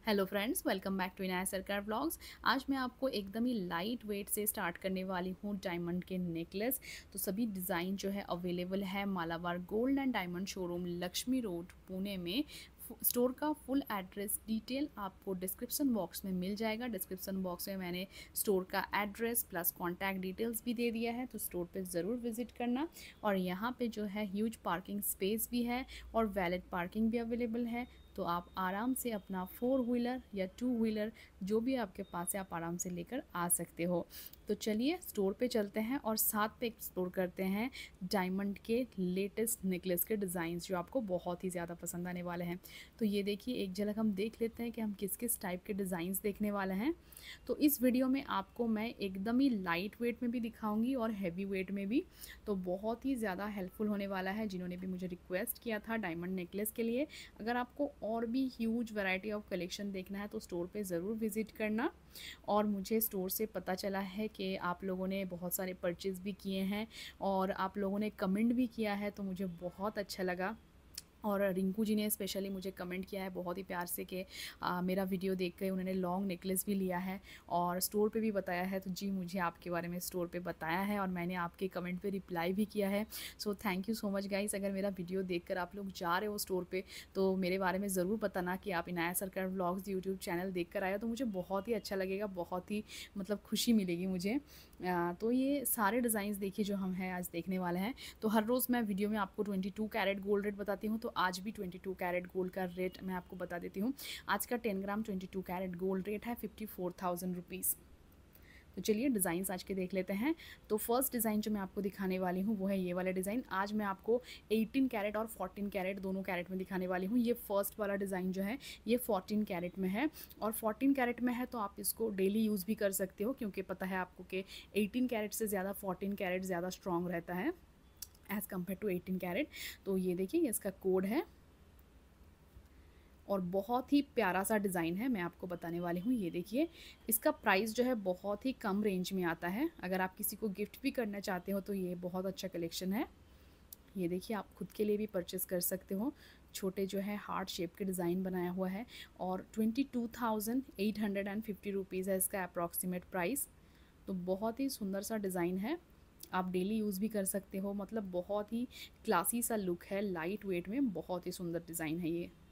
Hello friends, welcome back to Inaya Sarkar vlogs. आज मैं आपको एकदम ही लाइट वेट से स्टार्ट करने वाली हूँ डायमंड के नेकलेस। तो सभी डिज़ाइन जो है अवेलेबल है Malabar gold and diamond showroom, Lakshmi road, Pune में। स्टोर का फुल एड्रेस डिटेल आपको डिस्क्रिप्शन बॉक्स में मिल जाएगा। डिस्क्रिप्शन बॉक्स में मैंने स्टोर का एड्रेस प्लस कॉन्टैक्ट डिटेल्स भी दे दिया है, तो स्टोर पे ज़रूर विज़िट करना। और यहाँ पे जो है ह्यूज पार्किंग स्पेस भी है और वैलिड पार्किंग भी अवेलेबल है। तो आप आराम से अपना 4 व्हीलर या 2 व्हीलर जो भी आपके पास है आप आराम से लेकर आ सकते हो। तो चलिए स्टोर पे चलते हैं और साथ पे एक्सप्लोर करते हैं डायमंड के लेटेस्ट नेकलेस के डिज़ाइंस जो आपको बहुत ही ज़्यादा पसंद आने वाले हैं। तो ये देखिए, एक झलक हम देख लेते हैं कि हम किस किस टाइप के डिज़ाइंस देखने वाले हैं। तो इस वीडियो में आपको मैं एकदम ही लाइट वेट में भी दिखाऊंगी और हैवी वेट में भी। तो बहुत ही ज़्यादा हेल्पफुल होने वाला है जिन्होंने भी मुझे रिक्वेस्ट किया था डायमंड नेकलेस के लिए। अगर आपको और भी ह्यूज वैरायटी ऑफ कलेक्शन देखना है तो स्टोर पे ज़रूर विज़िट करना। और मुझे स्टोर से पता चला है कि आप लोगों ने बहुत सारे परचेज़ भी किए हैं और आप लोगों ने कमेंट भी किया है, तो मुझे बहुत अच्छा लगा। और रिंकू जी ने स्पेशली मुझे कमेंट किया है बहुत ही प्यार से कि मेरा वीडियो देख के उन्होंने लॉन्ग नेकलेस भी लिया है और स्टोर पे भी बताया है। तो जी, मुझे आपके बारे में स्टोर पे बताया है और मैंने आपके कमेंट पे रिप्लाई भी किया है। So thank you so much guys. अगर मेरा वीडियो देखकर आप लोग जा रहे हो स्टोर पे तो मेरे बारे में ज़रूर बताना कि आप Inaya Sarkar vlogs YouTube channel देख कर आए हो, तो मुझे बहुत ही अच्छा लगेगा, बहुत ही मतलब खुशी मिलेगी मुझे। तो ये सारे डिज़ाइंस देखिए जो हम हैं आज देखने वाले हैं। तो हर रोज़ मैं वीडियो में आपको 22 कैरेट गोल्ड रेट बताती हूँ, तो आज भी 22 कैरेट गोल्ड का रेट मैं आपको बता देती हूँ। आज का 10 ग्राम 22 कैरेट गोल्ड रेट है 54,000 रुपीज़। तो चलिए डिज़ाइंस आज के देख लेते हैं। तो फर्स्ट डिज़ाइन जो मैं आपको दिखाने वाली हूँ वो है ये वाला डिज़ाइन। आज मैं आपको 18 कैरेट और 14 कैरेट दोनों कैरेट में दिखाने वाली हूँ। ये फर्स्ट वाला डिज़ाइन जो है ये 14 कैरेट में है और 14 कैरेट में है तो आप इसको डेली यूज़ भी कर सकते हो, क्योंकि पता है आपको कि 18 कैरेट से ज़्यादा 14 कैरेट ज़्यादा स्ट्रॉन्ग रहता है एज़ कम्पेयर टू 18 कैरेट। तो ये देखिए, ये इसका कोड है और बहुत ही प्यारा सा डिज़ाइन है, मैं आपको बताने वाली हूँ। ये देखिए, इसका प्राइस जो है बहुत ही कम रेंज में आता है। अगर आप किसी को गिफ्ट भी करना चाहते हो तो ये बहुत अच्छा कलेक्शन है। ये देखिए, आप खुद के लिए भी परचेज़ कर सकते हो। छोटे जो है हार्ट शेप के डिज़ाइन बनाया हुआ है और 22,850 रुपीज़ है इसका अप्रॉक्सीमेट प्राइस। तो बहुत ही सुंदर सा डिज़ाइन है, आप डेली यूज़ भी कर सकते हो। मतलब बहुत ही क्लासी सा लुक है, लाइट वेट में बहुत ही सुंदर डिज़ाइन है ये।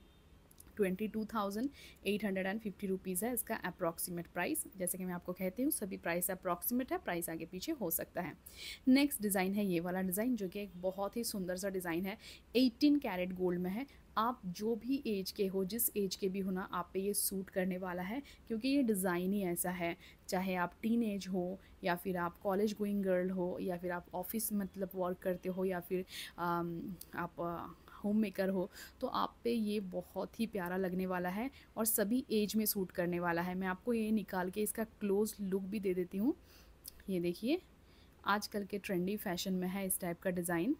22,850 रुपीज़ है इसका अप्रॉक्सीमेट प्राइस। जैसे कि मैं आपको कहती हूँ सभी प्राइस अप्रॉक्सीमेट है, प्राइस आगे पीछे हो सकता है। नेक्स्ट डिज़ाइन है ये वाला डिज़ाइन जो कि एक बहुत ही सुंदर सा डिज़ाइन है, 18 कैरेट गोल्ड में है। आप जो भी एज के हो, जिस एज के भी हो ना, आप पे ये सूट करने वाला है, क्योंकि ये डिज़ाइन ही ऐसा है। चाहे आप टीन एज हो या फिर आप कॉलेज गोइंग गर्ल हो या फिर आप ऑफिस मतलब वर्क करते हो या फिर आप होम मेकर हो, तो आप पे ये बहुत ही प्यारा लगने वाला है और सभी एज में सूट करने वाला है। मैं आपको ये निकाल के इसका क्लोज लुक भी दे देती हूँ। ये देखिए, आजकल के ट्रेंडी फैशन में है इस टाइप का डिज़ाइन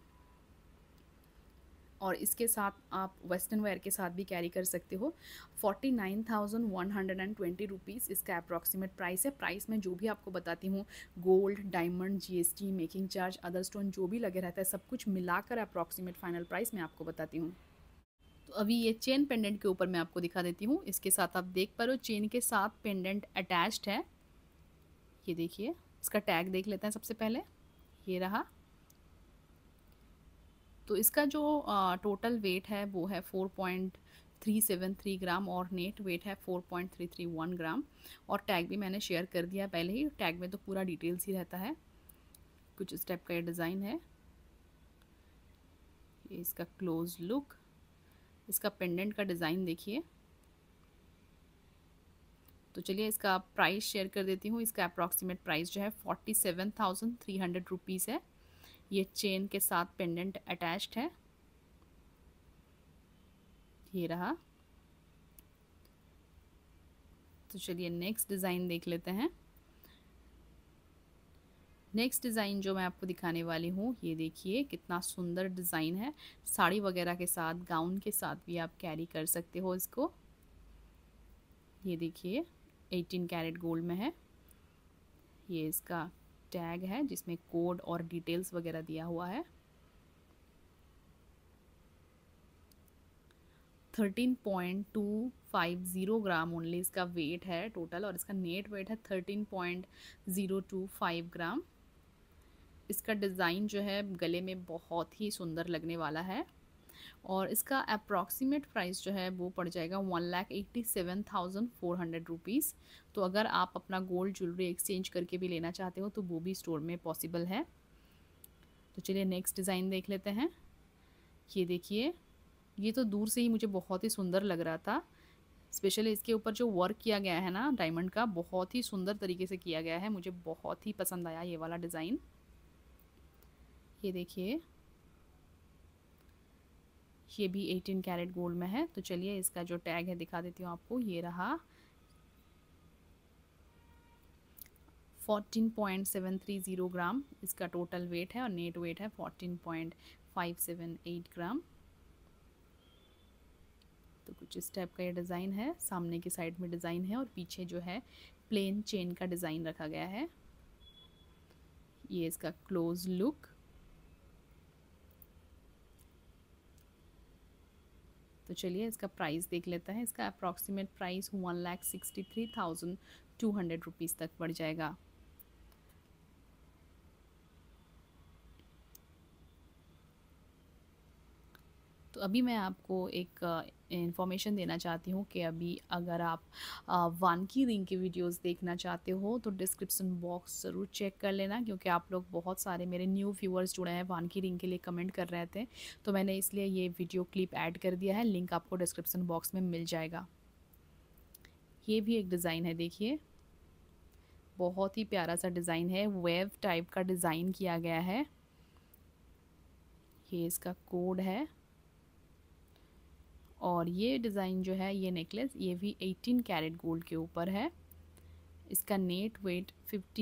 और इसके साथ आप वेस्टर्न वेयर के साथ भी कैरी कर सकते हो। 49,120 रुपीज़ इसका अप्रॉक्सीमेट प्राइस है। प्राइस में जो भी आपको बताती हूँ, gold, diamond, GST, making charge, other stone जो भी लगे रहता है, सब कुछ मिलाकर अप्रॉक्सीमेट फाइनल प्राइस मैं आपको बताती हूँ। तो अभी ये चेन पेंडेंट के ऊपर मैं आपको दिखा देती हूँ। इसके साथ आप देख पा रहे हो चेन के साथ पेंडेंट अटैच्ड है। ये देखिए, इसका टैग देख लेते हैं सबसे पहले। ये रहा। तो इसका जो टोटल वेट है वो है 4.373 ग्राम और नेट वेट है 4.331 ग्राम। और टैग भी मैंने शेयर कर दिया पहले ही। टैग में तो पूरा डिटेल्स ही रहता है। कुछ स्टेप का ये डिज़ाइन है। ये इसका क्लोज लुक, इसका पेंडेंट का डिज़ाइन देखिए। तो चलिए इसका प्राइस शेयर कर देती हूँ। इसका अप्रॉक्सीमेट प्राइस जो है 47,300 रुपीज़ है। ये चेन के साथ पेंडेंट अटैच्ड है। ये रहा। तो चलिए नेक्स्ट डिज़ाइन देख लेते हैं। नेक्स्ट डिज़ाइन जो मैं आपको दिखाने वाली हूँ, ये देखिए कितना सुंदर डिज़ाइन है। साड़ी वगैरह के साथ, गाउन के साथ भी आप कैरी कर सकते हो इसको। ये देखिए, 18 कैरेट गोल्ड में है। ये इसका टैग है जिसमें कोड और डिटेल्स वगैरह दिया हुआ है। 13.250 ग्राम ओनली इसका वेट है टोटल, और इसका नेट वेट है 13.025 ग्राम। इसका डिज़ाइन जो है गले में बहुत ही सुंदर लगने वाला है, और इसका अप्रॉक्सीमेट प्राइस जो है वो पड़ जाएगा 1,87,400 रुपीज़। तो अगर आप अपना गोल्ड ज्वेलरी एक्सचेंज करके भी लेना चाहते हो तो वो भी स्टोर में पॉसिबल है। तो चलिए नेक्स्ट डिज़ाइन देख लेते हैं। ये देखिए, ये तो दूर से ही मुझे बहुत ही सुंदर लग रहा था, स्पेशली इसके ऊपर जो वर्क किया गया है ना डायमंड का, बहुत ही सुंदर तरीके से किया गया है, मुझे बहुत ही पसंद आया ये वाला डिज़ाइन। ये देखिए, ये भी 18 कैरेट गोल्ड में है। तो चलिए इसका जो टैग है दिखा देती हूँ आपको, ये रहा 14.730 ग्राम इसका टोटल वेट है, और नेट वेट है 14.578 ग्राम। तो कुछ इस टाइप का ये डिज़ाइन है, सामने की साइड में डिज़ाइन है और पीछे जो है प्लेन चेन का डिज़ाइन रखा गया है। ये इसका क्लोज लुक। तो चलिए इसका प्राइस देख लेते हैं। इसका अप्रॉक्सीमेट प्राइस 1,63,200 रुपीज़ तक पड़ जाएगा। तो अभी मैं आपको एक इन्फॉर्मेशन देना चाहती हूँ कि अभी अगर आप वानकी रिंग की वीडियोस देखना चाहते हो तो डिस्क्रिप्शन बॉक्स ज़रूर चेक कर लेना, क्योंकि आप लोग बहुत सारे मेरे न्यू व्यूअर्स जुड़े हैं वानकी रिंग के लिए कमेंट कर रहे थे, तो मैंने इसलिए ये वीडियो क्लिप ऐड कर दिया है। लिंक आपको डिस्क्रिप्शन बॉक्स में मिल जाएगा। ये भी एक डिज़ाइन है, देखिए बहुत ही प्यारा सा डिज़ाइन है, वेव टाइप का डिज़ाइन किया गया है। ये इसका कोड है, और ये डिज़ाइन जो है ये नेकलेस ये भी 18 कैरेट गोल्ड के ऊपर है। इसका नेट वेट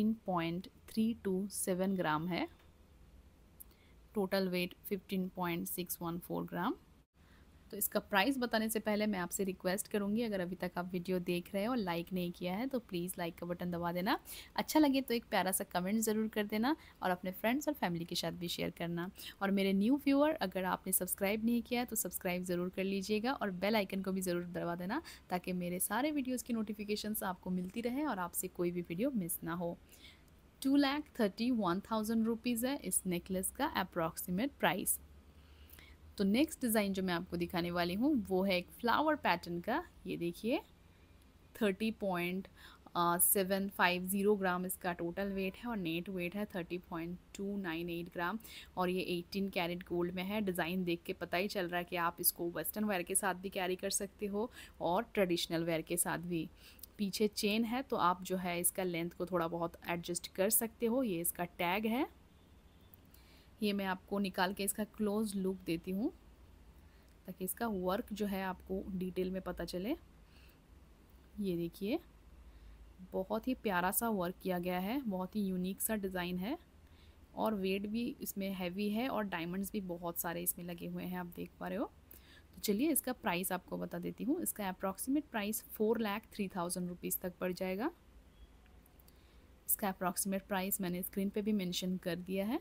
15.327 ग्राम है, टोटल वेट 15.614 ग्राम। तो इसका प्राइस बताने से पहले मैं आपसे रिक्वेस्ट करूंगी, अगर अभी तक आप वीडियो देख रहे हो और लाइक नहीं किया है तो प्लीज़ लाइक का बटन दबा देना। अच्छा लगे तो एक प्यारा सा कमेंट ज़रूर कर देना, और अपने फ्रेंड्स और फैमिली के साथ भी शेयर करना। और मेरे न्यू व्यूअर अगर आपने सब्सक्राइब नहीं किया है तो सब्सक्राइब ज़रूर कर लीजिएगा, और बेल आइकन को भी ज़रूर दबा देना, ताकि मेरे सारे वीडियोज़ की नोटिफिकेशंस आपको मिलती रहे और आपसे कोई भी वीडियो मिस ना हो। 2,31,000 रुपीज़ है इस नेकलेस का अप्रॉक्सीमेट प्राइस। तो नेक्स्ट डिज़ाइन जो मैं आपको दिखाने वाली हूँ वो है एक फ्लावर पैटर्न का। ये देखिए 30.750 ग्राम इसका टोटल वेट है, और नेट वेट है 30.298 ग्राम, और ये 18 कैरेट गोल्ड में है। डिज़ाइन देख के पता ही चल रहा है कि आप इसको वेस्टर्न वेयर के साथ भी कैरी कर सकते हो और ट्रेडिशनल वेयर के साथ भी। पीछे चेन है तो आप जो है इसका लेंथ को थोड़ा बहुत एडजस्ट कर सकते हो। ये इसका टैग है, ये मैं आपको निकाल के इसका क्लोज लुक देती हूँ ताकि इसका वर्क जो है आपको डिटेल में पता चले। ये देखिए बहुत ही प्यारा सा वर्क किया गया है, बहुत ही यूनिक सा डिज़ाइन है, और वेट भी इसमें हैवी है, और डायमंड्स भी बहुत सारे इसमें लगे हुए हैं, आप देख पा रहे हो। तो चलिए इसका प्राइस आपको बता देती हूँ। इसका अप्रॉक्सीमेट प्राइस 4,03,000 रुपीज़ तक पड़ जाएगा। इसका अप्रॉक्सीमेट प्राइस मैंने स्क्रीन पे भी मेंशन कर दिया है।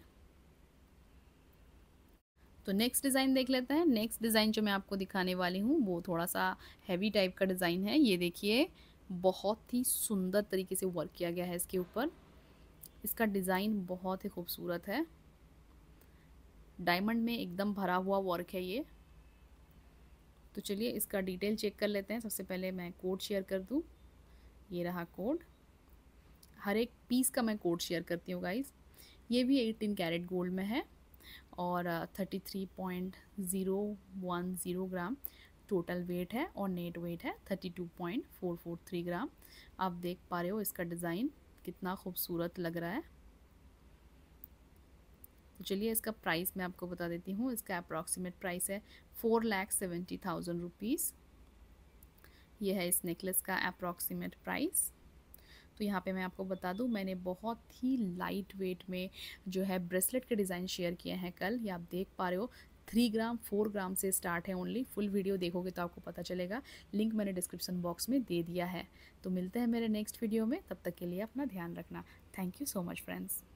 तो नेक्स्ट डिज़ाइन देख लेते हैं। नेक्स्ट डिज़ाइन जो मैं आपको दिखाने वाली हूँ वो थोड़ा सा हैवी टाइप का डिज़ाइन है। ये देखिए बहुत ही सुंदर तरीके से वर्क किया गया है इसके ऊपर। इसका डिज़ाइन बहुत ही खूबसूरत है, डायमंड में एकदम भरा हुआ वर्क है ये। तो चलिए इसका डिटेल चेक कर लेते हैं। सबसे पहले मैं कोड शेयर कर दूँ। ये रहा कोड, हर एक पीस का मैं कोड शेयर करती हूँ गाइस। ये भी 18 कैरेट गोल्ड में है, और 33.010 ग्राम टोटल वेट है, और नेट वेट है 32.443 ग्राम। आप देख पा रहे हो इसका डिज़ाइन कितना खूबसूरत लग रहा है। तो चलिए इसका प्राइस मैं आपको बता देती हूँ। इसका अप्रॉक्सीमेट प्राइस है 4,70,000 रुपीज़। ये है इस नेकलेस का अप्रॉक्सीमेट प्राइस। तो यहाँ पे मैं आपको बता दूँ, मैंने बहुत ही लाइट वेट में जो है ब्रेसलेट के डिज़ाइन शेयर किए हैं कल। ये आप देख पा रहे हो 3 ग्राम 4 ग्राम से स्टार्ट है ओनली। फुल वीडियो देखोगे तो आपको पता चलेगा, लिंक मैंने डिस्क्रिप्शन बॉक्स में दे दिया है। तो मिलते हैं मेरे नेक्स्ट वीडियो में, तब तक के लिए अपना ध्यान रखना। Thank you so much friends.